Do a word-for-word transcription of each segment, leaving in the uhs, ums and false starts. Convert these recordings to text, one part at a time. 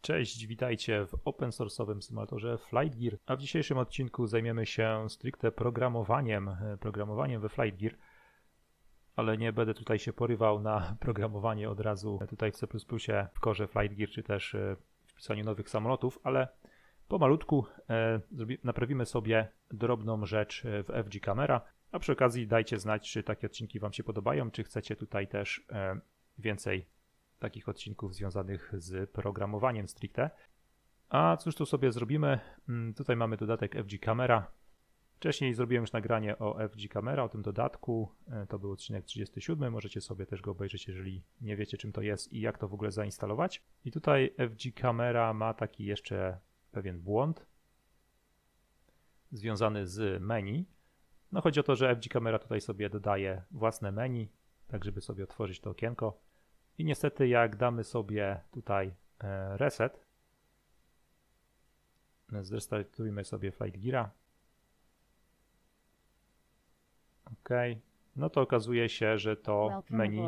Cześć, witajcie w open source'owym symulatorze Flight Gear, a w dzisiejszym odcinku zajmiemy się stricte programowaniem, programowaniem we Flight Gear, ale nie będę tutaj się porywał na programowanie od razu tutaj w C plus plus, w korze Flight Gear, czy też w pisaniu nowych samolotów, ale pomalutku e, naprawimy sobie drobną rzecz w F G Camera, a przy okazji dajcie znać, czy takie odcinki Wam się podobają, czy chcecie tutaj też e, więcej takich odcinków związanych z programowaniem stricte. A cóż tu sobie zrobimy? Tutaj mamy dodatek F G Camera. Wcześniej zrobiłem już nagranie o F G Camera, o tym dodatku. To był odcinek trzydziesty siódmy. Możecie sobie też go obejrzeć, jeżeli nie wiecie, czym to jest i jak to w ogóle zainstalować. I tutaj F G Camera ma taki jeszcze pewien błąd związany z menu. No chodzi o to, że F G Camera tutaj sobie dodaje własne menu, tak żeby sobie otworzyć to okienko. I niestety jak damy sobie tutaj reset, zrestartujmy sobie Flight Geara. OK, no to okazuje się, że to menu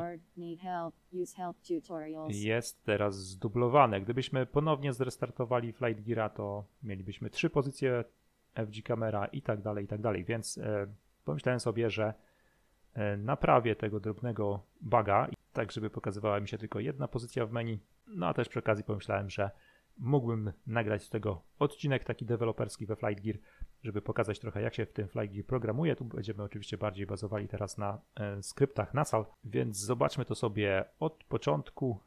jest teraz zdublowane. Gdybyśmy ponownie zrestartowali Flight Geara, to mielibyśmy trzy pozycje F G Camera i tak dalej, i tak dalej. Więc e, pomyślałem sobie, że e, naprawię tego drobnego buga, tak żeby pokazywała mi się tylko jedna pozycja w menu. No a też przy okazji pomyślałem, że mógłbym nagrać z tego odcinek taki deweloperski we Flight Gear, żeby pokazać trochę, jak się w tym Flight Gear programuje. Tu będziemy oczywiście bardziej bazowali teraz na e, skryptach Nasal, więc zobaczmy to sobie od początku.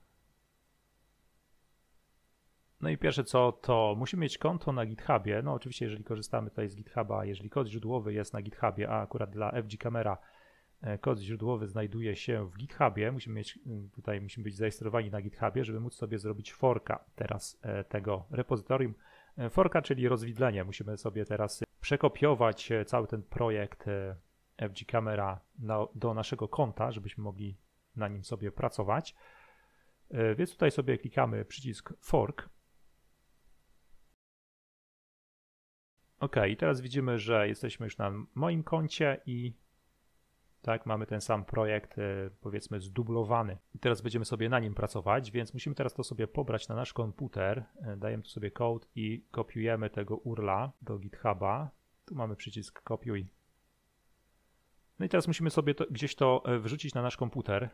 No i pierwsze co, to musimy mieć konto na GitHubie. No oczywiście, jeżeli korzystamy tutaj z GitHuba, jeżeli kod źródłowy jest na GitHubie, a akurat dla F G Camera kod źródłowy znajduje się w GitHubie, musimy mieć tutaj, musimy być zarejestrowani na GitHubie, żeby móc sobie zrobić forka teraz tego repozytorium. Forka, czyli rozwidlenie. Musimy sobie teraz przekopiować cały ten projekt F G Camera na, do naszego konta, żebyśmy mogli na nim sobie pracować. Więc tutaj sobie klikamy przycisk fork. OK, i teraz widzimy, że jesteśmy już na moim koncie i tak, mamy ten sam projekt, powiedzmy, zdublowany. I teraz będziemy sobie na nim pracować, więc musimy teraz to sobie pobrać na nasz komputer. Dajemy tu sobie code i kopiujemy tego urla do GitHuba. Tu mamy przycisk kopiuj. No i teraz musimy sobie to, gdzieś to wrzucić na nasz komputer.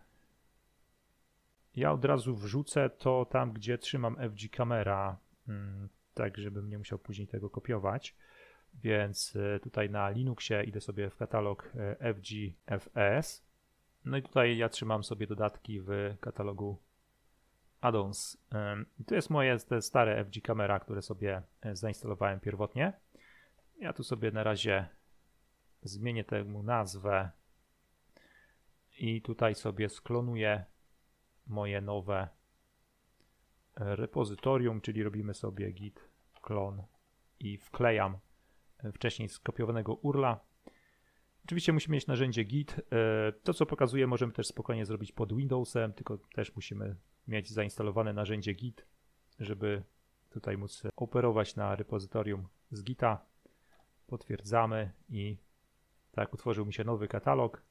Ja od razu wrzucę to tam, gdzie trzymam F G Camera, tak żebym nie musiał później tego kopiować. Więc tutaj na Linuxie idę sobie w katalog F G F S. No i tutaj ja trzymam sobie dodatki w katalogu addons. To jest moje te stare F G Camera, które sobie zainstalowałem pierwotnie. Ja tu sobie na razie zmienię temu nazwę i tutaj sobie sklonuję moje nowe repozytorium, czyli robimy sobie git clone i wklejam wcześniej skopiowanego urla. Oczywiście musimy mieć narzędzie git. To, co pokazuję, możemy też spokojnie zrobić pod Windowsem, tylko też musimy mieć zainstalowane narzędzie git, żeby tutaj móc operować na repozytorium z gita. Potwierdzamy i tak utworzył mi się nowy katalog.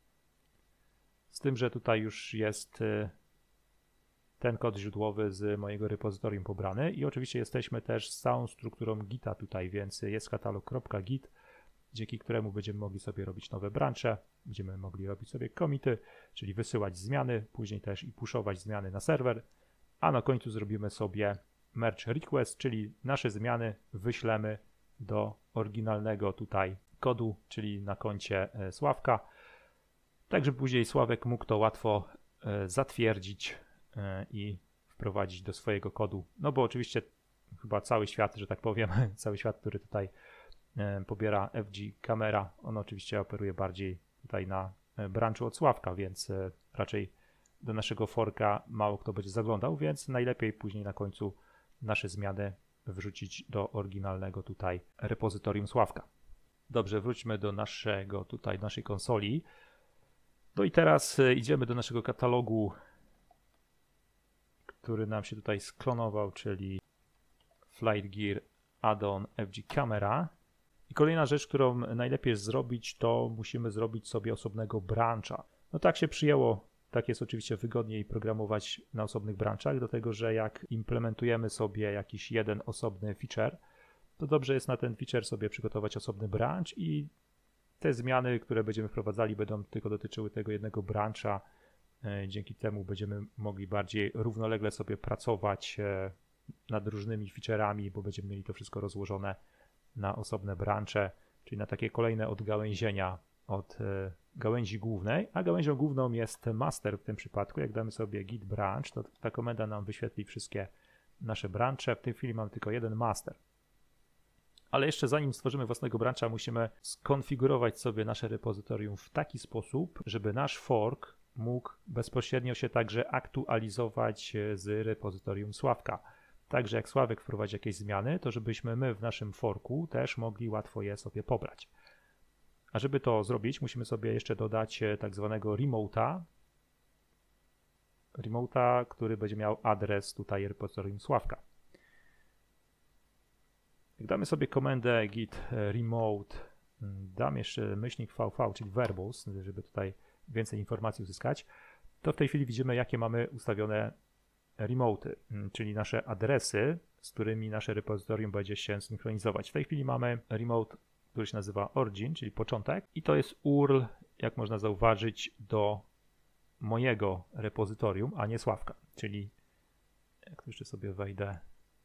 Z tym, że tutaj już jest ten kod źródłowy z mojego repozytorium pobrany i oczywiście jesteśmy też z całą strukturą gita tutaj, więc jest katalog.git, dzięki któremu będziemy mogli sobie robić nowe branche, będziemy mogli robić sobie commity, czyli wysyłać zmiany, później też i pushować zmiany na serwer, a na końcu zrobimy sobie merge request, czyli nasze zmiany wyślemy do oryginalnego tutaj kodu, czyli na koncie Sławka, tak żeby później Sławek mógł to łatwo zatwierdzić i wprowadzić do swojego kodu. No bo oczywiście chyba cały świat, że tak powiem, cały świat, który tutaj pobiera F G Camera, on oczywiście operuje bardziej tutaj na branchu od Sławka, więc raczej do naszego forka mało kto będzie zaglądał, więc najlepiej później na końcu nasze zmiany wrzucić do oryginalnego tutaj repozytorium Sławka. Dobrze, wróćmy do naszego tutaj, naszej konsoli. No i teraz idziemy do naszego katalogu, który nam się tutaj sklonował, czyli Flight Gear Add-on F G Camera. I kolejna rzecz, którą najlepiej jest zrobić, to musimy zrobić sobie osobnego brancha. No tak się przyjęło Tak jest oczywiście wygodniej programować na osobnych branchach, do tego, że jak implementujemy sobie jakiś jeden osobny feature, to dobrze jest na ten feature sobie przygotować osobny branch i te zmiany, które będziemy wprowadzali, będą tylko dotyczyły tego jednego brancha. Dzięki temu będziemy mogli bardziej równolegle sobie pracować nad różnymi featureami, bo będziemy mieli to wszystko rozłożone na osobne branche, czyli na takie kolejne odgałęzienia od gałęzi głównej, a gałęzią główną jest master w tym przypadku. Jak damy sobie git branch, to ta komenda nam wyświetli wszystkie nasze branche. W tej chwili mamy tylko jeden master. Ale jeszcze zanim stworzymy własnego brancha, musimy skonfigurować sobie nasze repozytorium w taki sposób, żeby nasz fork mógł bezpośrednio się także aktualizować z repozytorium Sławka. Także jak Sławek wprowadzi jakieś zmiany, to żebyśmy my w naszym forku też mogli łatwo je sobie pobrać. A żeby to zrobić, musimy sobie jeszcze dodać tak zwanego remote'a, remote'a, który będzie miał adres tutaj repozytorium Sławka. Jak damy sobie komendę git remote, dam jeszcze myślnik vv, czyli verbals, żeby tutaj więcej informacji uzyskać, to w tej chwili widzimy, jakie mamy ustawione remote'y, czyli nasze adresy, z którymi nasze repozytorium będzie się synchronizować. W tej chwili mamy remote, który się nazywa origin, czyli początek, i to jest U R L, jak można zauważyć, do mojego repozytorium, a nie Sławka, czyli jak tu jeszcze sobie wejdę,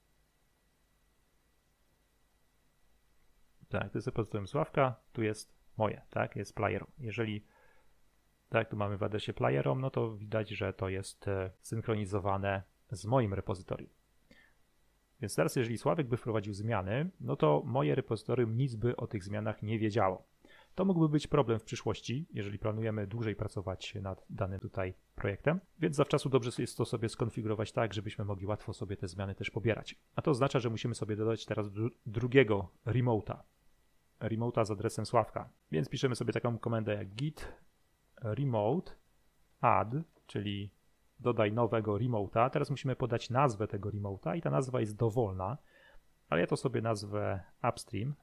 tak, to jest repozytorium Sławka, tu jest moje, tak, jest player. Jeżeli tak, tu mamy w adresie playerom, no to widać, że to jest synchronizowane z moim repozytorium. Więc teraz, jeżeli Sławek by wprowadził zmiany, no to moje repozytorium nic by o tych zmianach nie wiedziało. To mógłby być problem w przyszłości, jeżeli planujemy dłużej pracować nad danym tutaj projektem, więc zawczasu dobrze jest to sobie skonfigurować tak, żebyśmy mogli łatwo sobie te zmiany też pobierać. A to oznacza, że musimy sobie dodać teraz drugiego remote'a, remote'a z adresem Sławka. Więc piszemy sobie taką komendę jak git remote add, czyli dodaj nowego remote'a. Teraz musimy podać nazwę tego remote'a i ta nazwa jest dowolna, ale ja to sobie nazwę upstream.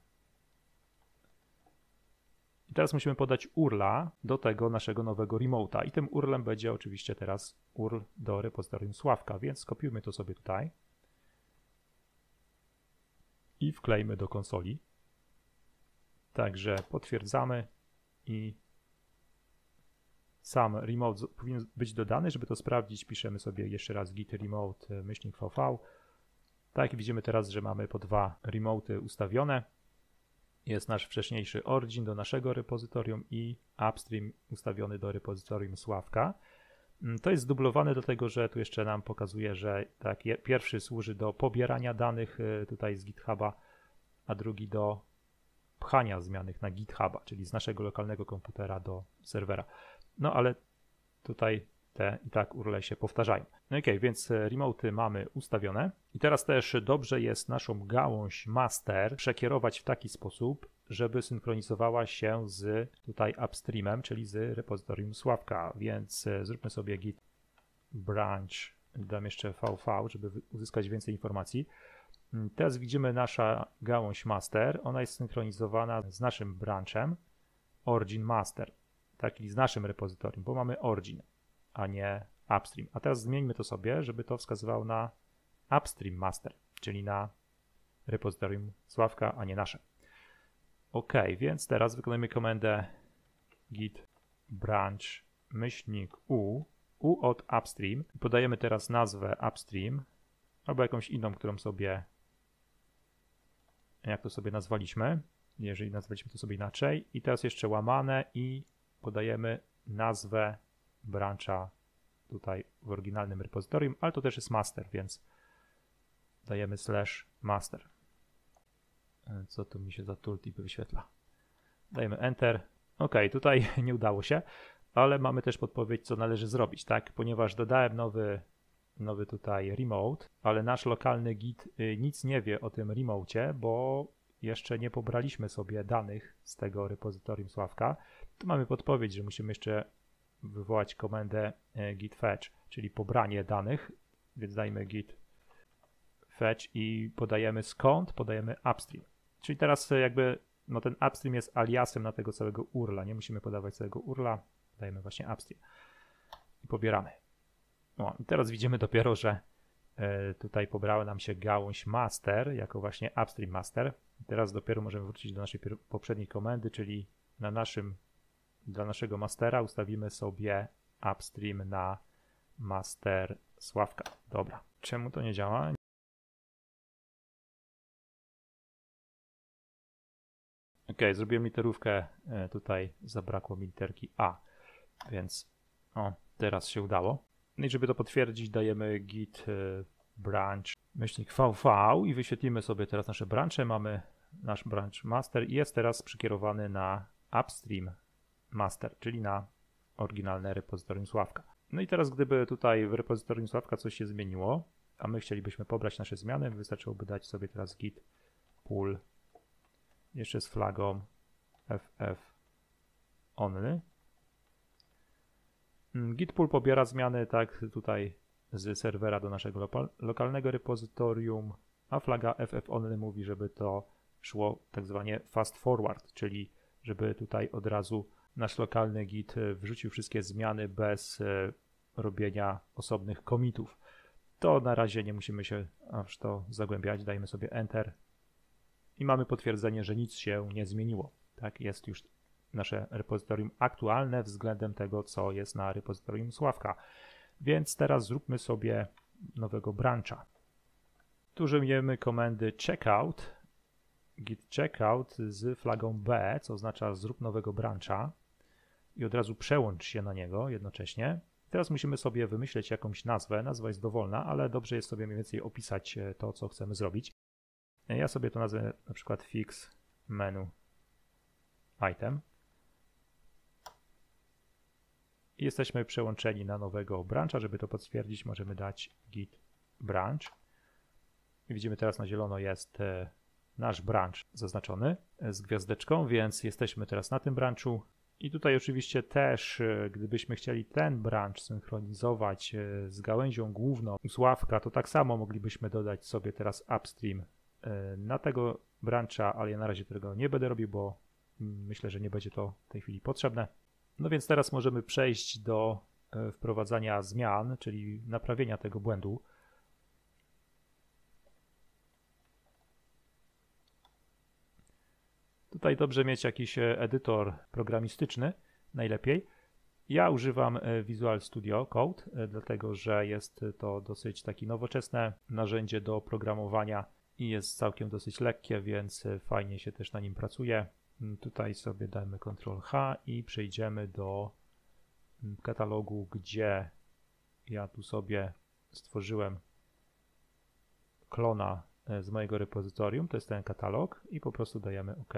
I teraz musimy podać U R L-a do tego naszego nowego remote'a i tym U R L-em będzie oczywiście teraz U R L do repozytorium Sławka, więc skopiujmy to sobie tutaj i wklejmy do konsoli. Także potwierdzamy i sam remote powinien być dodany. Żeby to sprawdzić, piszemy sobie jeszcze raz git remote myślnik vv. Tak, widzimy teraz, że mamy po dwa remote'y ustawione. Jest nasz wcześniejszy origin do naszego repozytorium i upstream ustawiony do repozytorium Sławka. To jest zdublowane do tego, że tu jeszcze nam pokazuje, że tak, pierwszy służy do pobierania danych tutaj z GitHuba, a drugi do pchania zmianych na GitHuba, czyli z naszego lokalnego komputera do serwera. No ale tutaj te i tak U R L się powtarzają. No ok, więc remote'y mamy ustawione i teraz też dobrze jest naszą gałąź master przekierować w taki sposób, żeby synchronizowała się z tutaj upstreamem, czyli z repozytorium Sławka, więc zróbmy sobie git branch, dam jeszcze vv, żeby uzyskać więcej informacji. Teraz widzimy nasza gałąź master, ona jest synchronizowana z naszym branchem origin master, taki z naszym repozytorium, bo mamy origin, a nie upstream. A teraz zmieńmy to sobie, żeby to wskazywało na upstream master, czyli na repozytorium Sławka, a nie nasze. Ok, więc teraz wykonujemy komendę git branch myślnik u, u od upstream. Podajemy teraz nazwę upstream, albo jakąś inną, którą sobie, jak to sobie nazwaliśmy, jeżeli nazwaliśmy to sobie inaczej. I teraz jeszcze łamane i podajemy nazwę brancha tutaj w oryginalnym repozytorium, ale to też jest master, więc dajemy slash master. Co tu mi się za tooltip wyświetla? Dajemy enter. Ok, tutaj nie udało się, ale mamy też podpowiedź, co należy zrobić, tak? Ponieważ dodałem nowy, nowy tutaj remote, ale nasz lokalny git nic nie wie o tym remote'cie, bo jeszcze nie pobraliśmy sobie danych z tego repozytorium Sławka. Tu mamy podpowiedź, że musimy jeszcze wywołać komendę git fetch, czyli pobranie danych, więc dajmy git fetch i podajemy skąd, podajemy upstream. Czyli teraz jakby no ten upstream jest aliasem na tego całego U R L-a, nie musimy podawać całego U R L-a, dajemy właśnie upstream. i pobieramy. O, i teraz widzimy dopiero, że y, tutaj pobrała nam się gałąź master jako właśnie upstream master. I teraz dopiero możemy wrócić do naszej poprzedniej komendy, czyli na naszym, dla naszego mastera ustawimy sobie upstream na master Sławka. Dobra, czemu to nie działa? Ok, zrobiłem literówkę, tutaj zabrakło mi literki A, więc o, teraz się udało. No i żeby to potwierdzić, dajemy git branch myślnik V V i wyświetlimy sobie teraz nasze branche. Mamy nasz branch master i jest teraz przykierowany na upstream master, czyli na oryginalne repozytorium Sławka. No i teraz gdyby tutaj w repozytorium Sławka coś się zmieniło, a my chcielibyśmy pobrać nasze zmiany, wystarczyłoby dać sobie teraz git pull jeszcze z flagą ff only. Git pull pobiera zmiany tak tutaj z serwera do naszego lokalnego repozytorium, a flaga ff only mówi, żeby to szło tak zwanie fast forward, czyli żeby tutaj od razu nasz lokalny git wrzucił wszystkie zmiany bez robienia osobnych commitów. To na razie nie musimy się aż to zagłębiać, dajmy sobie enter i mamy potwierdzenie, że nic się nie zmieniło. Tak, jest już nasze repozytorium aktualne względem tego, co jest na repozytorium Sławka. Więc teraz zróbmy sobie nowego brancha. Tu użyjemy komendy checkout, git checkout z flagą B, co oznacza zrób nowego brancha i od razu przełącz się na niego jednocześnie. Teraz musimy sobie wymyśleć jakąś nazwę. Nazwa jest dowolna, ale dobrze jest sobie mniej więcej opisać to, co chcemy zrobić. Ja sobie to nazwę na przykład fix menu item. I jesteśmy przełączeni na nowego brancha. Żeby to potwierdzić, możemy dać git branch. I widzimy teraz na zielono jest nasz branch zaznaczony z gwiazdeczką, więc jesteśmy teraz na tym branchu. I tutaj oczywiście też, gdybyśmy chcieli ten branch synchronizować z gałęzią główną Sławka, to tak samo moglibyśmy dodać sobie teraz upstream na tego brancha, ale ja na razie tego nie będę robił, bo myślę, że nie będzie to w tej chwili potrzebne. No więc teraz możemy przejść do wprowadzania zmian, czyli naprawienia tego błędu. Tutaj dobrze mieć jakiś edytor programistyczny, najlepiej. Ja używam Visual Studio Code, dlatego że jest to dosyć takie nowoczesne narzędzie do programowania i jest całkiem dosyć lekkie, więc fajnie się też na nim pracuje. Tutaj sobie damy kontrol H i przejdziemy do katalogu, gdzie ja tu sobie stworzyłem klona z mojego repozytorium. To jest ten katalog i po prostu dajemy OK.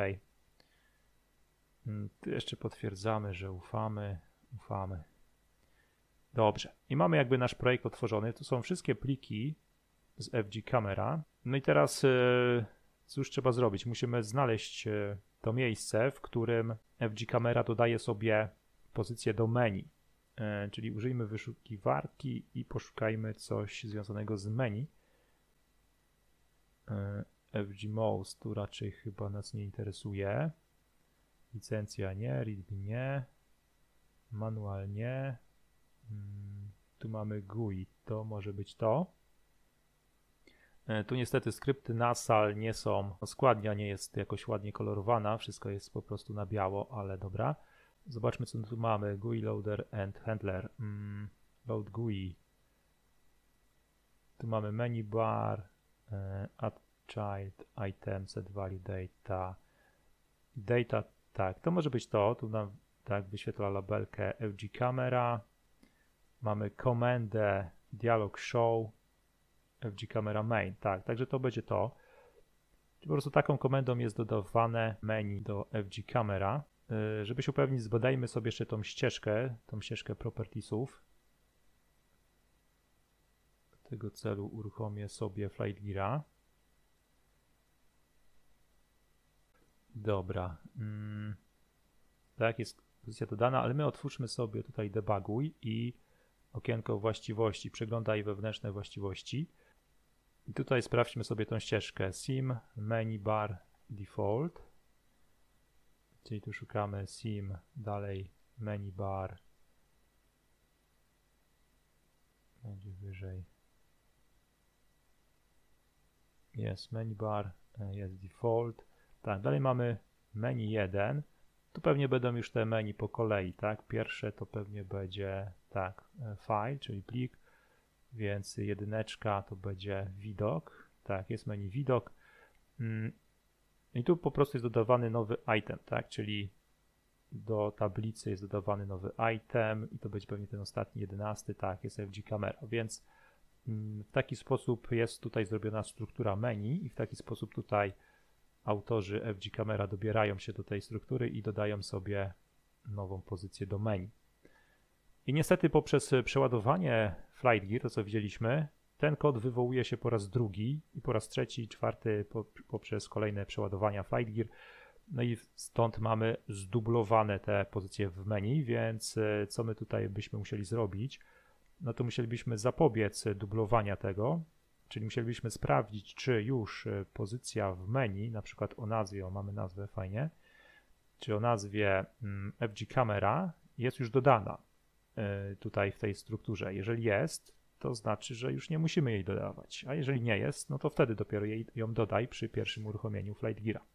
Tu jeszcze potwierdzamy, że ufamy, ufamy. Dobrze. I mamy jakby nasz projekt otworzony. Tu są wszystkie pliki z F G Camera. No i teraz cóż trzeba zrobić? Musimy znaleźć to miejsce, w którym F G Camera dodaje sobie pozycję do menu. Czyli użyjmy wyszukiwarki i poszukajmy coś związanego z menu. F G Most tu raczej chyba nas nie interesuje. Licencja nie, readme nie, manual nie. Hmm, tu mamy G U I, to może być to. Tu niestety skrypty nasal nie są, składnia nie jest jakoś ładnie kolorowana, wszystko jest po prostu na biało, ale dobra. Zobaczmy, co tu mamy. G U I Loader and Handler. Hmm, load G U I. Tu mamy menu bar, add child, item, set value data. Data, tak, to może być to. Tu nam tak wyświetla labelkę F G Camera. Mamy komendę dialog show F G Camera main, tak, także to będzie to. Czyli po prostu taką komendą jest dodawane menu do F G Camera. Yy, żeby się upewnić, zbadajmy sobie jeszcze tą ścieżkę, tą ścieżkę propertiesów. Do tego celu uruchomię sobie FlightGeara. Dobra. Hmm. Tak, jest pozycja dodana, ale my otwórzmy sobie tutaj debuguj i okienko właściwości, przeglądaj wewnętrzne właściwości. I tutaj sprawdźmy sobie tą ścieżkę sim, menu bar, default. Czyli tu szukamy sim, dalej menu bar, Będzie wyżej. Jest menu bar, jest default. Tak, dalej mamy menu jeden. Tu pewnie będą już te menu po kolei, tak? Pierwsze to pewnie będzie, tak, file, czyli plik, więc jedyneczka to będzie widok. Tak, jest menu widok. I tu po prostu jest dodawany nowy item, tak? Czyli do tablicy jest dodawany nowy item i to będzie pewnie ten ostatni, jedenasty, tak, jest F G Camera, więc w taki sposób jest tutaj zrobiona struktura menu i w taki sposób tutaj autorzy F G Camera dobierają się do tej struktury i dodają sobie nową pozycję do menu. I niestety poprzez przeładowanie Flight Gear, to co widzieliśmy, ten kod wywołuje się po raz drugi i po raz trzeci i czwarty po, poprzez kolejne przeładowania Flight Gear. No i stąd mamy zdublowane te pozycje w menu, więc co my tutaj byśmy musieli zrobić? No to musielibyśmy zapobiec dublowania tego, czyli musielibyśmy sprawdzić, czy już pozycja w menu, na przykład o nazwie, o mamy nazwę fajnie, czy o nazwie F G Camera jest już dodana tutaj w tej strukturze. Jeżeli jest, to znaczy, że już nie musimy jej dodawać, a jeżeli nie jest, no to wtedy dopiero jej, ją dodaj przy pierwszym uruchomieniu Flight Geara.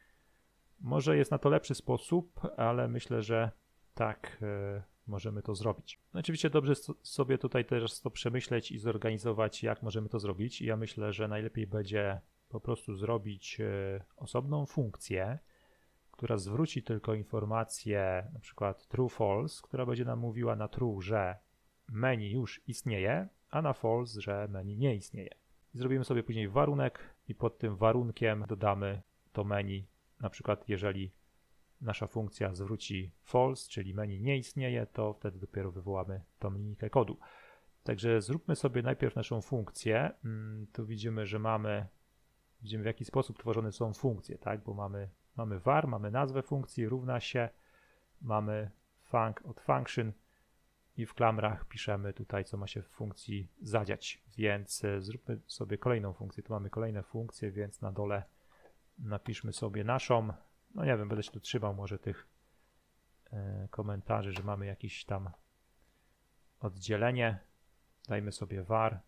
Może jest na to lepszy sposób, ale myślę, że tak y, możemy to zrobić. No oczywiście dobrze sobie tutaj też to przemyśleć i zorganizować, jak możemy to zrobić. I ja myślę, że najlepiej będzie po prostu zrobić y, osobną funkcję, która zwróci tylko informację, na przykład true, false, która będzie nam mówiła na true, że menu już istnieje, a na false, że menu nie istnieje. I zrobimy sobie później warunek i pod tym warunkiem dodamy to menu. Na przykład jeżeli nasza funkcja zwróci false, czyli menu nie istnieje, to wtedy dopiero wywołamy tą linijkę kodu. Także zróbmy sobie najpierw naszą funkcję. Tu widzimy, że mamy, widzimy w jaki sposób tworzone są funkcje, tak? Bo mamy, mamy var, mamy nazwę funkcji, równa się, mamy func od function i w klamrach piszemy tutaj, co ma się w funkcji zadziać. Więc zróbmy sobie kolejną funkcję. Tu mamy kolejne funkcje, więc na dole napiszmy sobie naszą, no nie wiem, będę się tu trzymał może tych e, komentarzy, że mamy jakieś tam oddzielenie. Dajmy sobie var.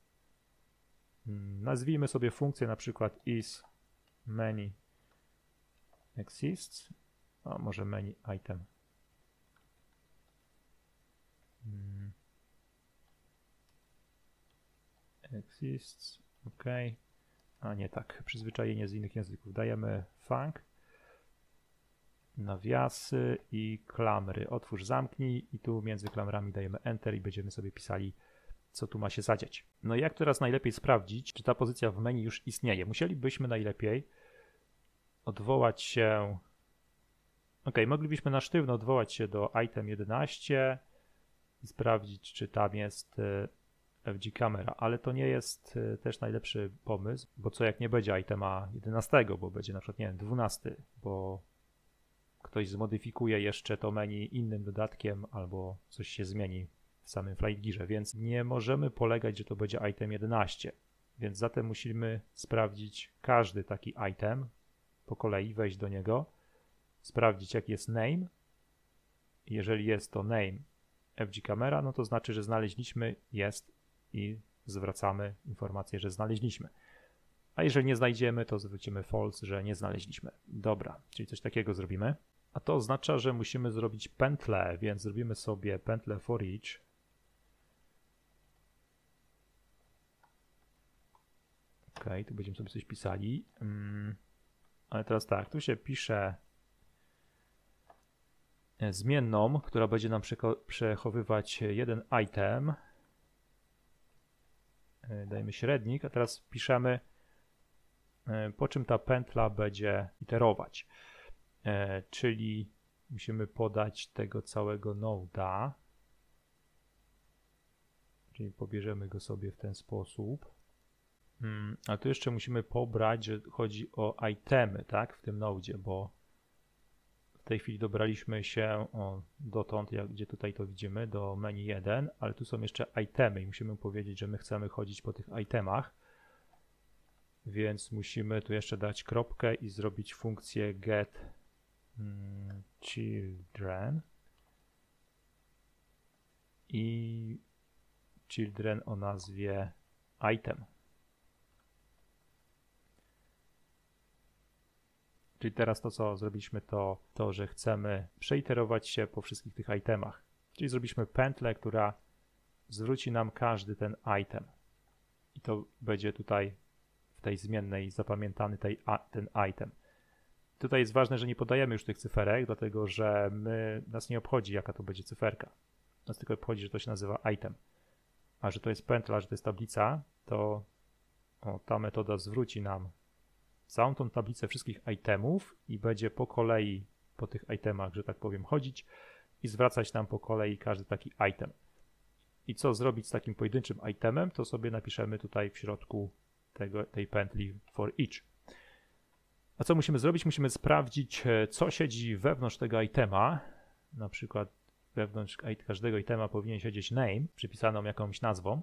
Nazwijmy sobie funkcję na przykład is menu exists, a może menu item. Hmm. Exists, ok. A nie tak, przyzwyczajenie z innych języków. Dajemy func, nawiasy i klamry. Otwórz, zamknij i tu między klamrami dajemy enter i będziemy sobie pisali, co tu ma się zadziać. No i jak teraz najlepiej sprawdzić, czy ta pozycja w menu już istnieje? Musielibyśmy najlepiej odwołać się, ok, moglibyśmy na sztywno odwołać się do item jedenaście i sprawdzić, czy tam jest F G Camera, ale to nie jest też najlepszy pomysł, bo co jak nie będzie itema jedenastego, bo będzie na przykład, nie wiem, dwunasty, bo ktoś zmodyfikuje jeszcze to menu innym dodatkiem albo coś się zmieni w samym Flight Gearze, więc nie możemy polegać, że to będzie item jedenaście, więc zatem musimy sprawdzić każdy taki item po kolei, wejść do niego, sprawdzić jaki jest name. Jeżeli jest to name F G Camera, no to znaczy, że znaleźliśmy, jest i zwracamy informację, że znaleźliśmy. A jeżeli nie znajdziemy, to zwrócimy false, że nie znaleźliśmy. Dobra, czyli coś takiego zrobimy. A to oznacza, że musimy zrobić pętlę, więc zrobimy sobie pętlę for each. Ok, tu będziemy sobie coś pisali. Hmm. Ale teraz tak, tu się pisze zmienną, która będzie nam przechowywać jeden item. Dajmy średnik, a teraz piszemy, po czym ta pętla będzie iterować. Czyli musimy podać tego całego node'a. Czyli pobierzemy go sobie w ten sposób. Hmm, a tu jeszcze musimy pobrać, że chodzi o itemy, tak, w tym node'zie, bo w tej chwili dobraliśmy się o, dotąd, jak, gdzie tutaj to widzimy, do menu jeden, ale tu są jeszcze itemy i musimy powiedzieć, że my chcemy chodzić po tych itemach, więc musimy tu jeszcze dać kropkę i zrobić funkcję get hmm, children i children o nazwie item. Czyli teraz to, co zrobiliśmy, to to, że chcemy przeiterować się po wszystkich tych itemach. Czyli zrobiliśmy pętlę, która zwróci nam każdy ten item. I to będzie tutaj w tej zmiennej zapamiętany tej, ten item. Tutaj jest ważne, że nie podajemy już tych cyferek, dlatego że my, nas nie obchodzi, jaka to będzie cyferka. Nas tylko obchodzi, że to się nazywa item. A że to jest pętla, że to jest tablica, to o, ta metoda zwróci nam całą tą tablicę wszystkich itemów i będzie po kolei po tych itemach, że tak powiem, chodzić i zwracać nam po kolei każdy taki item. I co zrobić z takim pojedynczym itemem, to sobie napiszemy tutaj w środku tego, tej pętli for each. A co musimy zrobić? Musimy sprawdzić, co siedzi wewnątrz tego itema. Na przykład wewnątrz każdego itema powinien siedzieć name, przypisaną jakąś nazwą.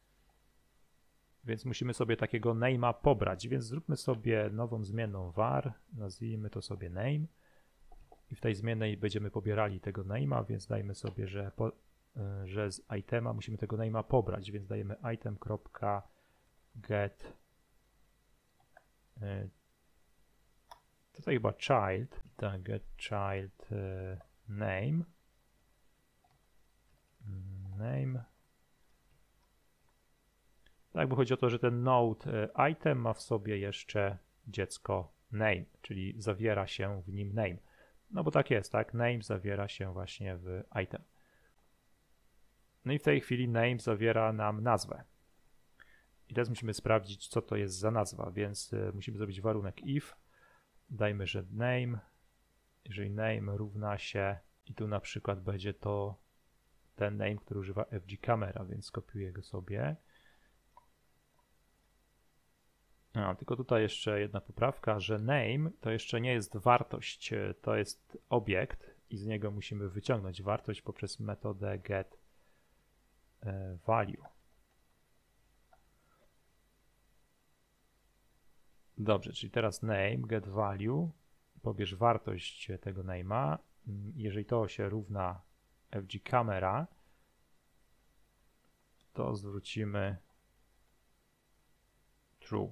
Więc musimy sobie takiego name'a pobrać, więc zróbmy sobie nową zmienną var, nazwijmy to sobie name i w tej zmiennej będziemy pobierali tego name'a, więc dajmy sobie, że, po, że z itema musimy tego name'a pobrać, więc dajemy item.get tutaj chyba child, tak, get child name name. Tak, bo chodzi o to, że ten node item ma w sobie jeszcze dziecko name, czyli zawiera się w nim name. No bo tak jest, tak? Name zawiera się właśnie w item. No i w tej chwili name zawiera nam nazwę. I teraz musimy sprawdzić, co to jest za nazwa, więc musimy zrobić warunek if. Dajmy, że name, jeżeli name równa się i tu na przykład będzie to ten name, który używa F G Camera, więc kopiuję go sobie. No, tylko tutaj jeszcze jedna poprawka, że name to jeszcze nie jest wartość, to jest obiekt i z niego musimy wyciągnąć wartość poprzez metodę get value. Dobrze, czyli teraz name, get value, pobierz wartość tego name'a. Jeżeli to się równa F G Camera, to zwrócimy true.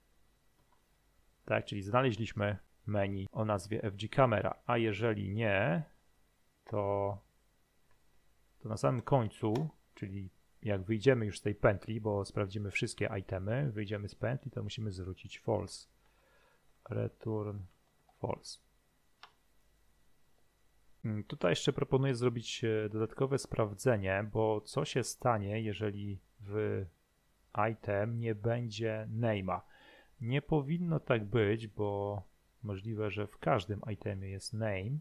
Tak, czyli znaleźliśmy menu o nazwie F G Camera, a jeżeli nie, to, to na samym końcu, czyli jak wyjdziemy już z tej pętli, bo sprawdzimy wszystkie itemy, wyjdziemy z pętli, to musimy zwrócić false. Return false. Tutaj jeszcze proponuję zrobić dodatkowe sprawdzenie, bo co się stanie, jeżeli w item nie będzie name'a. Nie powinno tak być, bo możliwe, że w każdym itemie jest name,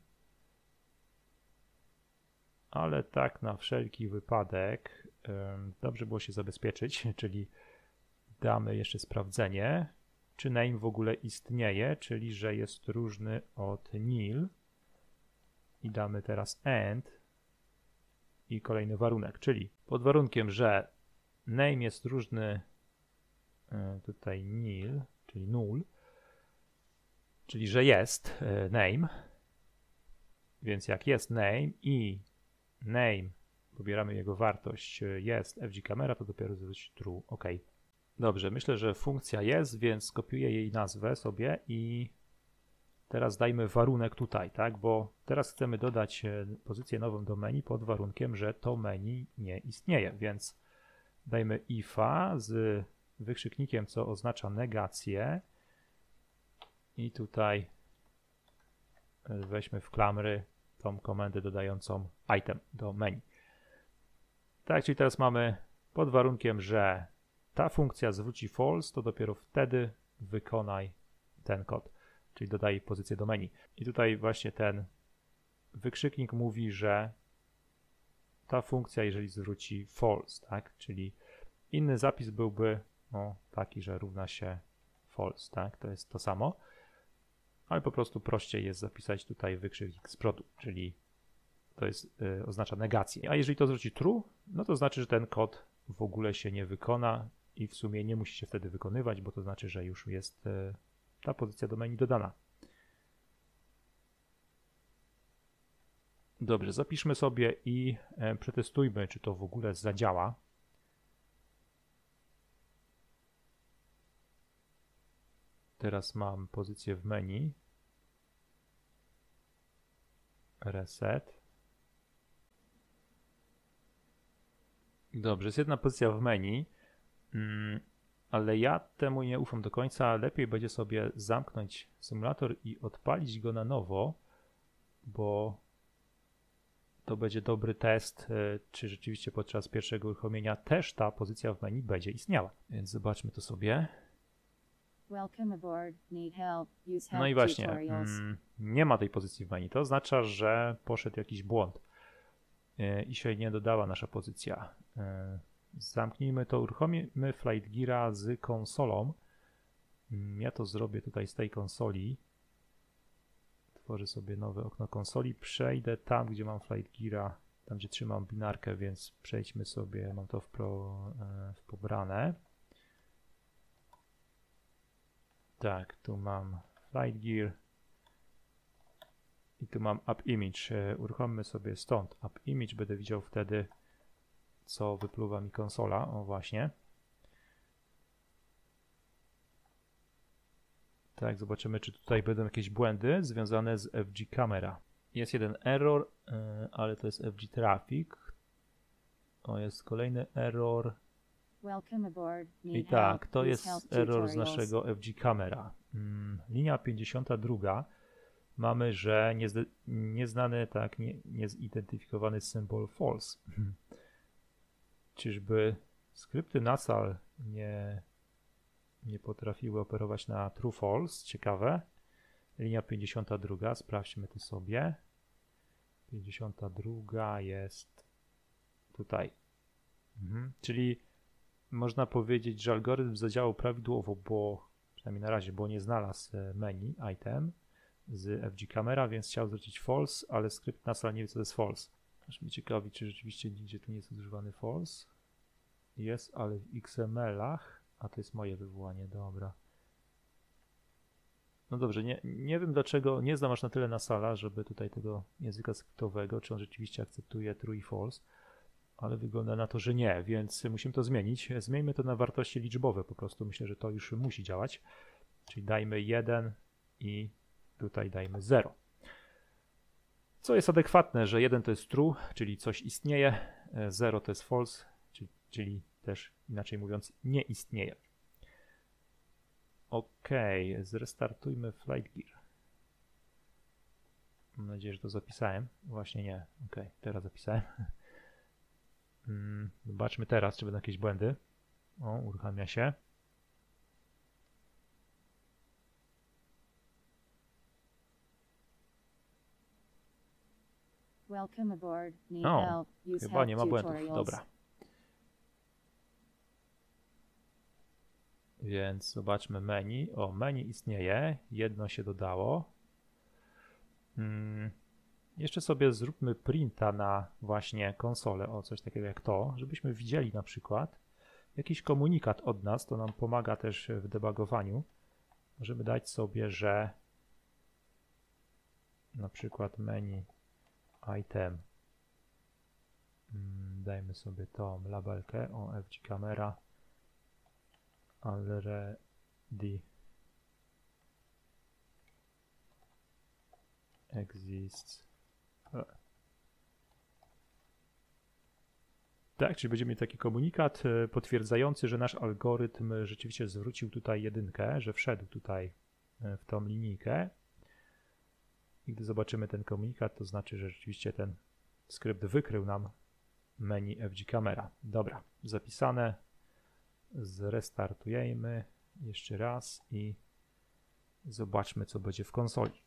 ale tak na wszelki wypadek dobrze było się zabezpieczyć, czyli damy jeszcze sprawdzenie, czy name w ogóle istnieje, czyli że jest różny od nil i damy teraz and i kolejny warunek, czyli pod warunkiem, że name jest różny tutaj nil, czyli null, czyli że jest name, więc jak jest name i name, pobieramy jego wartość, jest F G Camera, to dopiero zwróci true. OK. Dobrze, myślę, że funkcja jest, więc skopiuję jej nazwę sobie i teraz dajmy warunek tutaj, tak, bo teraz chcemy dodać pozycję nową do menu pod warunkiem, że to menu nie istnieje, więc dajmy ifa z wykrzyknikiem, co oznacza negację i tutaj weźmy w klamry tą komendę dodającą item do menu. Tak, czyli teraz mamy pod warunkiem, że ta funkcja zwróci false, to dopiero wtedy wykonaj ten kod, czyli dodaj pozycję do menu. I tutaj właśnie ten wykrzyknik mówi, że ta funkcja, jeżeli zwróci false, tak, czyli inny zapis byłby no, taki, że równa się false, tak, to jest to samo, ale po prostu prościej jest zapisać tutaj wykrzyknik z przodu, czyli to jest, y, oznacza negację. A jeżeli to zwróci true, no to znaczy, że ten kod w ogóle się nie wykona i w sumie nie musi się wtedy wykonywać, bo to znaczy, że już jest y, ta pozycja do menu dodana. Dobrze, zapiszmy sobie i y, przetestujmy, czy to w ogóle zadziała. Teraz mam pozycję w menu. Reset. Dobrze, jest jedna pozycja w menu, mm, ale ja temu nie ufam do końca. Lepiej będzie sobie zamknąć symulator i odpalić go na nowo, bo to będzie dobry test, czy rzeczywiście podczas pierwszego uruchomienia też ta pozycja w menu będzie istniała. Więc zobaczmy to sobie. No i właśnie, mm, nie ma tej pozycji w menu. To oznacza, że poszedł jakiś błąd i się nie dodała nasza pozycja. Zamknijmy to, uruchomimy Flight Geara z konsolą. Ja to zrobię tutaj z tej konsoli. Tworzę sobie nowe okno konsoli. Przejdę tam, gdzie mam Flight Geara, tam gdzie trzymam binarkę, więc przejdźmy sobie, mam to w, pro, w pobrane. Tak, tu mam Flight Gear i tu mam App Image. Uruchommy sobie stąd App Image, będę widział wtedy, co wypluwa mi konsola. O właśnie. Tak, zobaczymy, czy tutaj będą jakieś błędy związane z F G Camera. Jest jeden error, ale to jest F G Traffic. O, jest kolejny error. I tak, to jest error z naszego F G Camera. Hmm, linia pięćdziesiąta druga. Mamy, że nieznany, tak, nie, niezidentyfikowany symbol false. Czyżby skrypty Nasal nie, nie potrafiły operować na true false? Ciekawe. Linia pięćdziesiąta druga, sprawdźmy to sobie. pięćdziesiąta druga jest tutaj. Mhm. Czyli można powiedzieć, że algorytm zadziałał prawidłowo, bo przynajmniej na razie, bo nie znalazł menu item z F G Camera, więc chciał zwrócić false, ale skrypt Nasal nie wie, co to jest false. Aż mnie ciekawi, czy rzeczywiście nigdzie tu nie jest używany false. Jest, ale w X M L-ach, a to jest moje wywołanie, dobra. No dobrze, nie, nie wiem dlaczego, nie znam aż na tyle Nasala, żeby tutaj tego języka skryptowego, czy on rzeczywiście akceptuje true i false, ale wygląda na to, że nie, więc musimy to zmienić. Zmieńmy to na wartości liczbowe po prostu, myślę, że to już musi działać. Czyli dajmy jeden i tutaj dajmy zero. Co jest adekwatne, że jeden to jest true, czyli coś istnieje, zero to jest false, czyli, czyli też inaczej mówiąc nie istnieje. Ok, zrestartujmy Flight Gear. Mam nadzieję, że to zapisałem. Właśnie nie. Ok, teraz zapisałem. Hmm, zobaczmy teraz, czy będą jakieś błędy. O, uruchamia się. Welcome aboard. Need O, help. Use chyba help nie ma błędów. tutorials. Dobra. Więc zobaczmy menu. O, menu istnieje. Jedno się dodało. Hmm. Jeszcze sobie zróbmy printa na właśnie konsolę. O, coś takiego jak to, żebyśmy widzieli na przykład jakiś komunikat od nas. To nam pomaga też w debugowaniu. Możemy dać sobie, że na przykład menu item. Hmm, dajmy sobie tą labelkę. O, F G Camera. Already exists. Tak, czyli będziemy mieli taki komunikat potwierdzający, że nasz algorytm rzeczywiście zwrócił tutaj jedynkę, że wszedł tutaj w tą linijkę. I gdy zobaczymy ten komunikat, to znaczy, że rzeczywiście ten skrypt wykrył nam menu F G Camera. Dobra, zapisane. Zrestartujemy jeszcze raz i zobaczmy, co będzie w konsoli.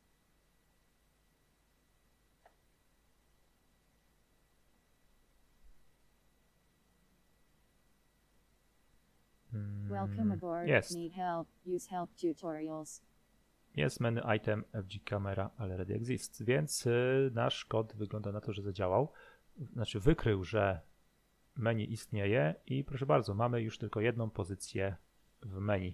Welcome aboard. Jest. Need help. Use help tutorials. Jest menu item F G Camera already exists, więc y, nasz kod wygląda na to, że zadziałał. Znaczy wykrył, że menu istnieje i proszę bardzo, mamy już tylko jedną pozycję w menu.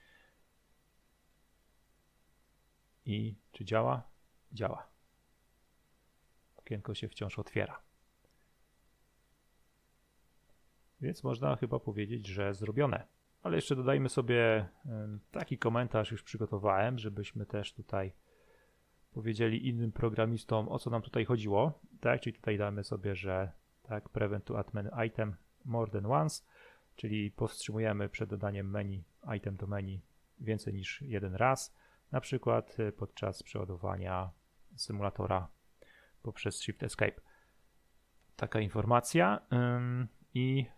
I czy działa? Działa. Okienko się wciąż otwiera. Więc można chyba powiedzieć, że zrobione. Ale jeszcze dodajmy sobie taki komentarz, już przygotowałem, żebyśmy też tutaj powiedzieli innym programistom, o co nam tutaj chodziło. Tak, czyli tutaj damy sobie, że tak, prevent to add menu item more than once, czyli powstrzymujemy przed dodaniem menu item do menu więcej niż jeden raz, na przykład podczas przeładowania symulatora poprzez Shift Escape. Taka informacja. I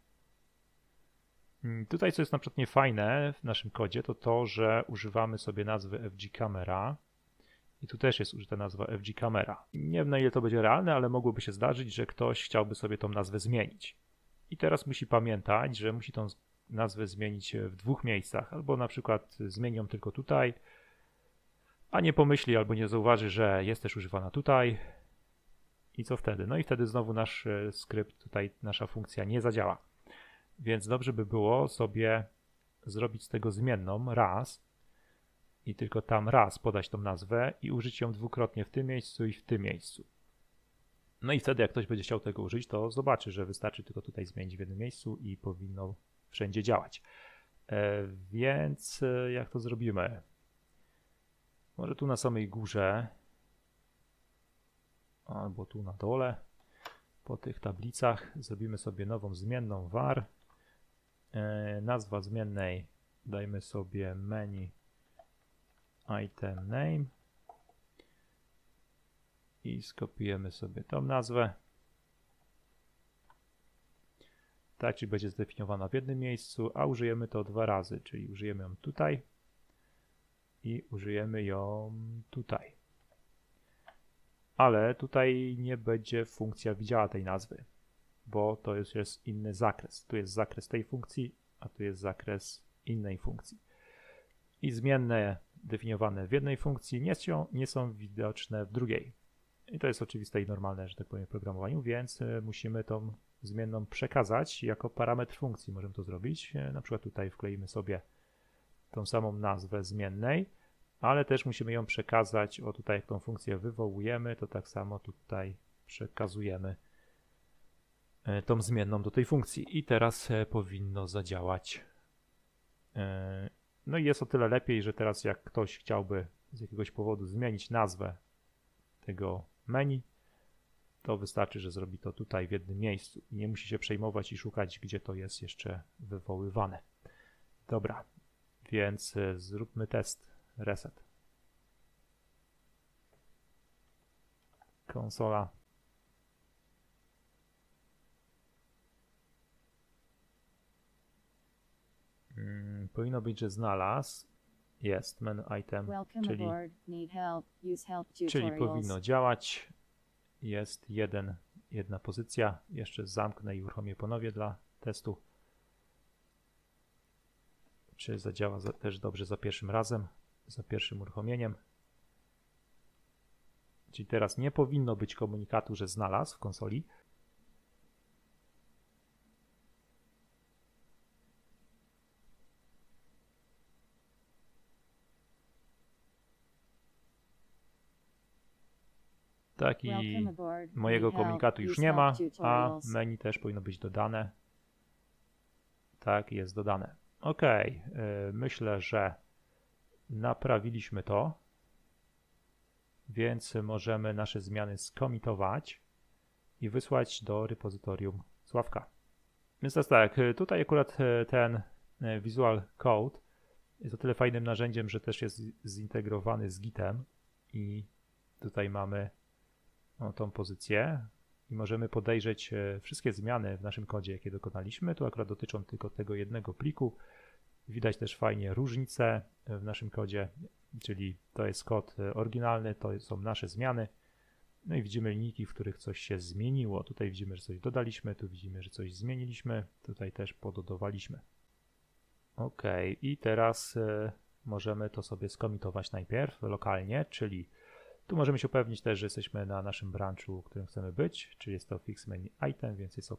tutaj, co jest na przykład niefajne w naszym kodzie, to to, że używamy sobie nazwy F G Camera i tu też jest użyta nazwa F G Camera. Nie wiem, na ile to będzie realne, ale mogłoby się zdarzyć, że ktoś chciałby sobie tą nazwę zmienić. I teraz musi pamiętać, że musi tą nazwę zmienić w dwóch miejscach, albo na przykład zmieni ją tylko tutaj, a nie pomyśli albo nie zauważy, że jest też używana tutaj. I co wtedy? No i wtedy znowu nasz skrypt, tutaj nasza funkcja nie zadziała. Więc dobrze by było sobie zrobić z tego zmienną raz i tylko tam raz podać tą nazwę i użyć ją dwukrotnie w tym miejscu i w tym miejscu. No i wtedy jak ktoś będzie chciał tego użyć, to zobaczy, że wystarczy tylko tutaj zmienić w jednym miejscu i powinno wszędzie działać. E, więc jak to zrobimy? Może tu na samej górze albo tu na dole po tych tablicach zrobimy sobie nową zmienną var. E, nazwa zmiennej dajmy sobie menu item name i skopiujemy sobie tą nazwę. Tak, czyli będzie zdefiniowana w jednym miejscu, a użyjemy to dwa razy, czyli użyjemy ją tutaj i użyjemy ją tutaj. Ale tutaj nie będzie funkcja widziała tej nazwy, bo to jest, jest inny zakres. Tu jest zakres tej funkcji, a tu jest zakres innej funkcji. I zmienne definiowane w jednej funkcji nie są, nie są widoczne w drugiej. I to jest oczywiste i normalne, że tak powiem, w programowaniu, więc musimy tą zmienną przekazać jako parametr funkcji. Możemy to zrobić. Na przykład tutaj wkleimy sobie tą samą nazwę zmiennej, ale też musimy ją przekazać, o tutaj jak tą funkcję wywołujemy, to tak samo tutaj przekazujemy tą zmienną do tej funkcji. I teraz powinno zadziałać. No i jest o tyle lepiej, że teraz jak ktoś chciałby z jakiegoś powodu zmienić nazwę tego menu, to wystarczy, że zrobi to tutaj w jednym miejscu i nie musi się przejmować i szukać, gdzie to jest jeszcze wywoływane. Dobra, więc zróbmy test reset. Konsola. Hmm, powinno być, że znalazł. Jest menu item, czyli, help. Help czyli powinno działać. Jest jeden, jedna pozycja. Jeszcze zamknę i uruchomię ponownie dla testu. Czy zadziała za, też dobrze za pierwszym razem, za pierwszym uruchomieniem. Czyli teraz nie powinno być komunikatu, że znalazł w konsoli. Tak, i mojego komunikatu już nie ma, a menu też powinno być dodane. Tak, jest dodane. Ok, myślę, że naprawiliśmy to, więc możemy nasze zmiany skomitować i wysłać do repozytorium Sławka. Więc teraz tak, tutaj akurat ten Visual Code jest o tyle fajnym narzędziem, że też jest zintegrowany z Gitem i tutaj mamy no, tą pozycję i możemy podejrzeć wszystkie zmiany w naszym kodzie, jakie dokonaliśmy. Tu akurat dotyczą tylko tego jednego pliku. Widać też fajnie różnice w naszym kodzie, czyli to jest kod oryginalny, to są nasze zmiany. No i widzimy linijki, w których coś się zmieniło. Tutaj widzimy, że coś dodaliśmy, tu widzimy, że coś zmieniliśmy, tutaj też pododawaliśmy. Ok, i teraz y, możemy to sobie skomitować najpierw lokalnie, czyli tu możemy się upewnić też, że jesteśmy na naszym branchu, w którym chcemy być, czyli jest to fix menu item, więc jest ok.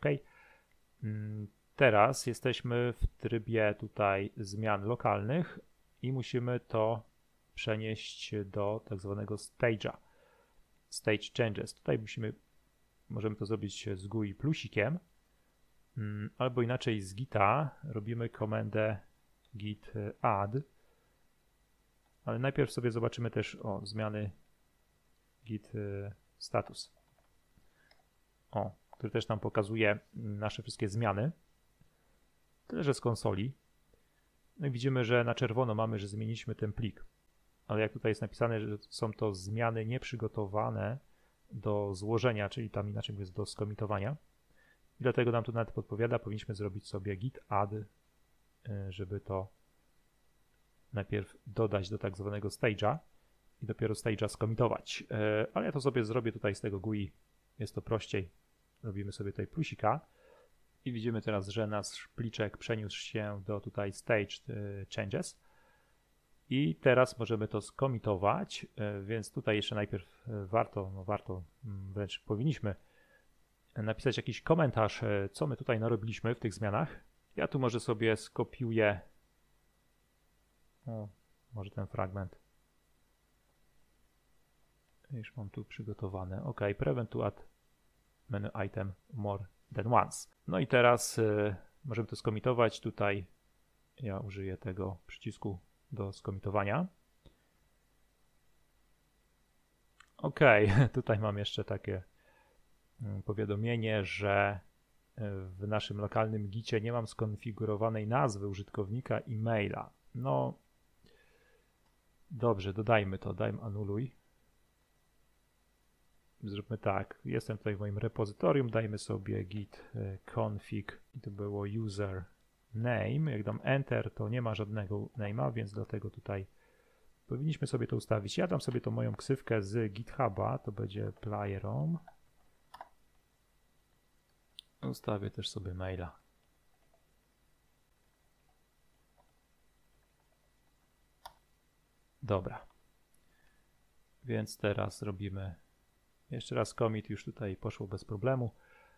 Teraz jesteśmy w trybie tutaj zmian lokalnych i musimy to przenieść do tak zwanego stage'a, stage changes. Tutaj musimy, możemy to zrobić z G U I plusikiem, albo inaczej z Gita robimy komendę git add, ale najpierw sobie zobaczymy też o zmiany git status, o, który też nam pokazuje nasze wszystkie zmiany, tyle że z konsoli. No i widzimy, że na czerwono mamy, że zmieniliśmy ten plik, ale jak tutaj jest napisane, że są to zmiany nieprzygotowane do złożenia, czyli tam inaczej mówiąc do skomitowania. I dlatego nam tu nawet podpowiada, powinniśmy zrobić sobie git add, żeby to najpierw dodać do tak zwanego stage'a i dopiero stage'a skomitować. Ale ja to sobie zrobię tutaj z tego G U I, jest to prościej. Robimy sobie tutaj plusika i widzimy teraz, że nasz pliczek przeniósł się do tutaj stage changes i teraz możemy to skomitować, więc tutaj jeszcze najpierw warto, no warto, wręcz powinniśmy napisać jakiś komentarz, co my tutaj narobiliśmy w tych zmianach. Ja tu może sobie skopiuję, o, może ten fragment. Już mam tu przygotowane. OK, prevent to add menu item more than once. No i teraz y, możemy to skomitować. Tutaj ja użyję tego przycisku do skomitowania. OK, tutaj mam jeszcze takie y, powiadomienie, że w naszym lokalnym gicie nie mam skonfigurowanej nazwy użytkownika e-maila. No dobrze, dodajmy to, dajmy anuluj. Zróbmy tak, jestem tutaj w moim repozytorium, dajmy sobie git config i to było user name. Jak dam enter, to nie ma żadnego name'a, więc dlatego tutaj powinniśmy sobie to ustawić. Ja dam sobie tą moją ksywkę z GitHuba, to będzie playerom. Ustawię też sobie maila. Dobra. Więc teraz robimy jeszcze raz commit, już tutaj poszło bez problemu.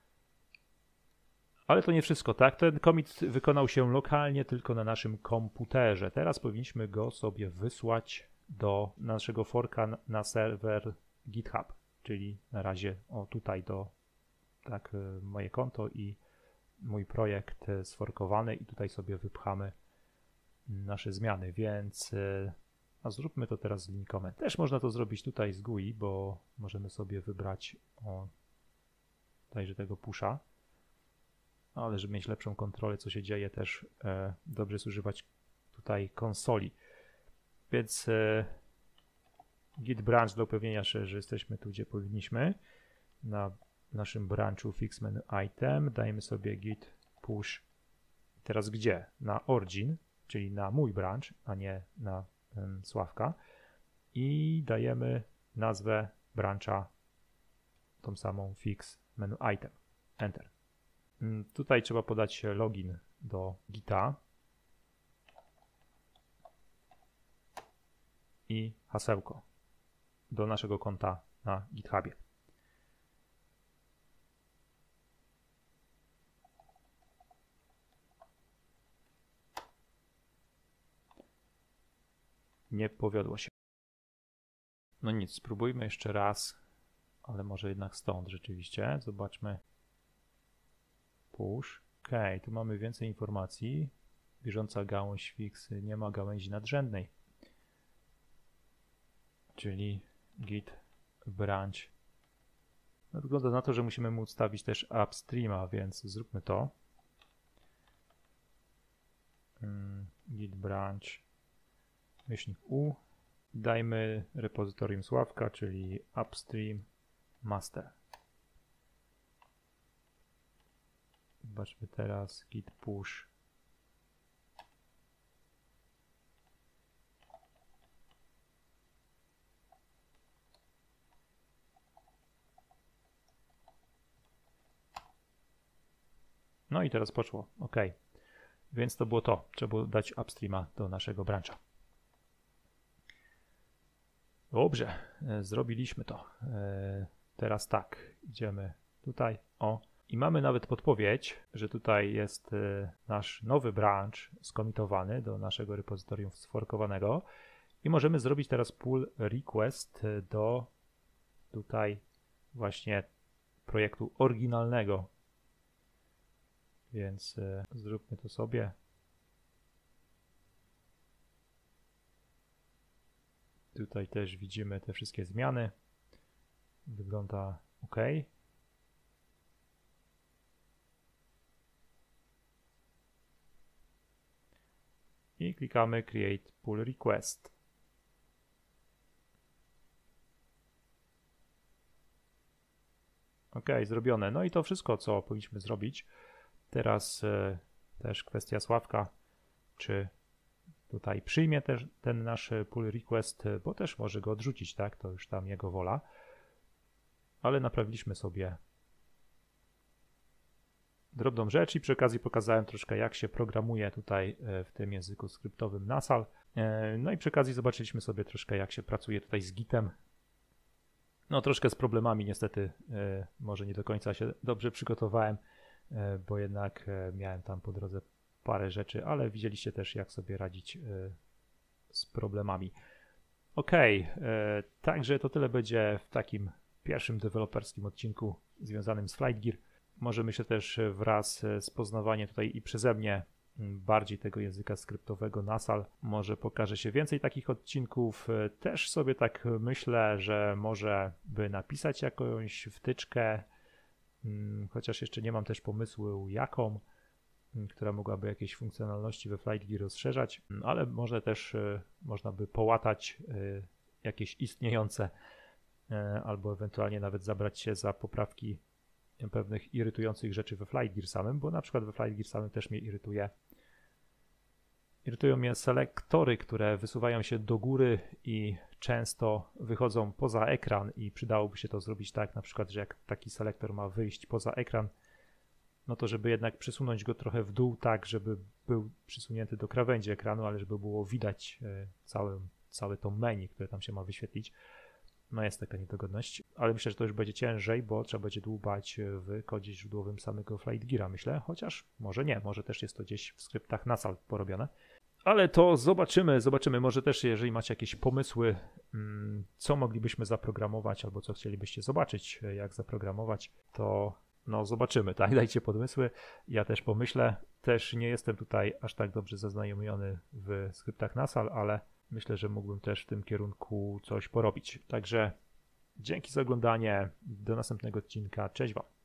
Ale to nie wszystko, tak? Ten commit wykonał się lokalnie tylko na naszym komputerze. Teraz powinniśmy go sobie wysłać do naszego forka na serwer GitHub, czyli na razie o tutaj do tak moje konto i mój projekt sforkowany i tutaj sobie wypchamy nasze zmiany, więc a zróbmy to teraz z linii comment. Też można to zrobić tutaj z G U I, bo możemy sobie wybrać o tutaj, tego pusha, ale żeby mieć lepszą kontrolę, co się dzieje, też e, dobrze jest używać tutaj konsoli. Więc e, git branch dla upewnienia się, że jesteśmy tu, gdzie powinniśmy. Na naszym branchu fix menu item dajmy sobie git push. Teraz gdzie? Na origin, czyli na mój branch, a nie na um, Sławka. I dajemy nazwę brancha tą samą fix menu item. Enter. Tutaj trzeba podać login do Gita i hasełko do naszego konta na GitHubie. Nie powiodło się. No nic, spróbujmy jeszcze raz, ale może jednak stąd rzeczywiście. Zobaczmy. Push. OK, tu mamy więcej informacji. Bieżąca gałąź fix, nie ma gałęzi nadrzędnej. Czyli git branch. No, wygląda na to, że musimy mu ustawić też upstreama, więc zróbmy to. Hmm, git branch myślnik u. Dajmy repozytorium Sławka, czyli upstream master. Zobaczmy teraz git push. No i teraz poszło. OK. Więc to było to. Trzeba było dać upstreama do naszego brancha. Dobrze, zrobiliśmy to. Teraz tak, idziemy tutaj. O. I mamy nawet podpowiedź, że tutaj jest nasz nowy branch skomitowany do naszego repozytorium sforkowanego i możemy zrobić teraz pull request do tutaj właśnie projektu oryginalnego. Więc zróbmy to sobie. Tutaj też widzimy te wszystkie zmiany. Wygląda ok. I klikamy Create Pull Request. Ok, zrobione. No i to wszystko, co powinniśmy zrobić. Teraz e, też kwestia Sławka, czy tutaj przyjmie też ten nasz pull request, bo też może go odrzucić, tak? To już tam jego wola. Ale naprawiliśmy sobie drobną rzecz i przy okazji pokazałem troszkę, jak się programuje tutaj w tym języku skryptowym Nasal. No i przy okazji zobaczyliśmy sobie troszkę, jak się pracuje tutaj z Gitem. No troszkę z problemami niestety, może nie do końca się dobrze przygotowałem, bo jednak miałem tam po drodze parę rzeczy, ale widzieliście też, jak sobie radzić z problemami. Ok, także to tyle będzie w takim pierwszym deweloperskim odcinku związanym z FlightGear. Może myślę też wraz z poznawaniem tutaj i przeze mnie bardziej tego języka skryptowego Nasal może pokaże się więcej takich odcinków. Też sobie tak myślę, że może by napisać jakąś wtyczkę, chociaż jeszcze nie mam też pomysłu jaką, która mogłaby jakieś funkcjonalności we FlightGear rozszerzać, ale może też można by połatać jakieś istniejące albo ewentualnie nawet zabrać się za poprawki pewnych irytujących rzeczy we FlightGear samym, bo na przykład we FlightGear samym też mnie irytuje. Irytują mnie selektory, które wysuwają się do góry i często wychodzą poza ekran i przydałoby się to zrobić tak, na przykład, że jak taki selektor ma wyjść poza ekran, no to żeby jednak przesunąć go trochę w dół tak, żeby był przysunięty do krawędzi ekranu, ale żeby było widać całe, całe to menu, które tam się ma wyświetlić. No jest taka niedogodność, ale myślę, że to już będzie ciężej, bo trzeba będzie dłubać w kodzie źródłowym samego FlightGeara, myślę, chociaż może nie, może też jest to gdzieś w skryptach Nasal porobione. Ale to zobaczymy, zobaczymy, może też jeżeli macie jakieś pomysły, co moglibyśmy zaprogramować albo co chcielibyście zobaczyć, jak zaprogramować, to no zobaczymy, tak, dajcie pomysły, ja też pomyślę, też nie jestem tutaj aż tak dobrze zaznajomiony w skryptach Nasal, ale myślę, że mógłbym też w tym kierunku coś porobić. Także dzięki za oglądanie, do następnego odcinka, cześć Wam.